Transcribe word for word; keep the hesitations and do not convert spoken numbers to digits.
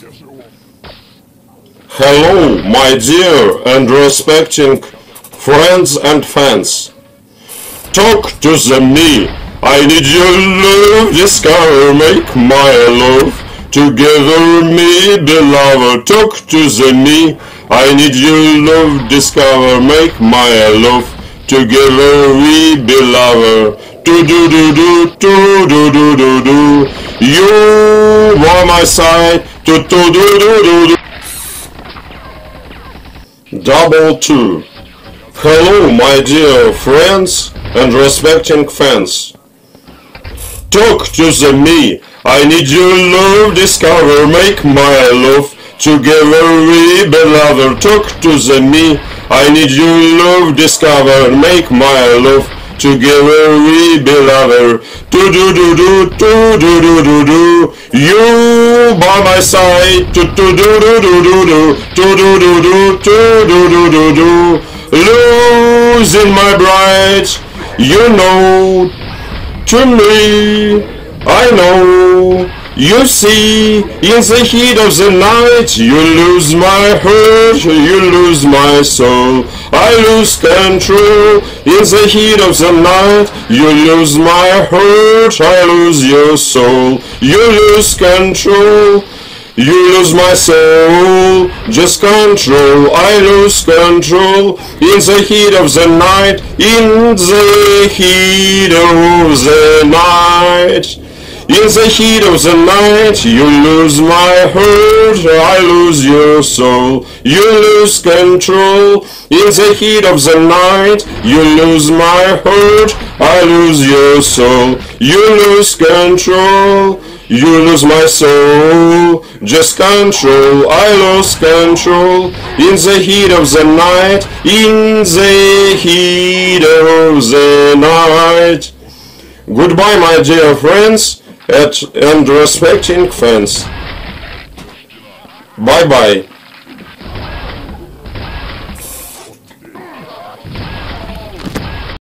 Hello, my dear and respecting friends and fans. Talk to the me. I need your love, discover, make my love. Together me, beloved. Talk to the me. I need your love, discover, make my love. Together we, beloved. Do do do do do do do do do. You by my side. Do do do do do do. Double two. Hello, my dear friends and respecting fans. Talk to the me. I need your love, discover, make my love. Together we, beloved. Talk to the me. I need your love, discover, make my love. Together we, beloved. Do do do do do do do do do. You by my side. Do do do do do do do do do do do do do do do do. Losing my bride, you know. To me, I know. You see, in the heat of the night, you lose my heart, you lose my soul. I lose control. In the heat of the night, you lose my heart, I lose your soul. You lose control. You lose my soul, just control, I lose control. In the heat of the night, in the heat of the night. In the heat of the night, you lose my heart, I lose your soul. You lose control. In the heat of the night, you lose my heart, I lose your soul. You lose control. You lose my soul, just control, I lose control. In the heat of the night, in the heat of the night. Goodbye, my dear friends and respecting fans. Bye bye.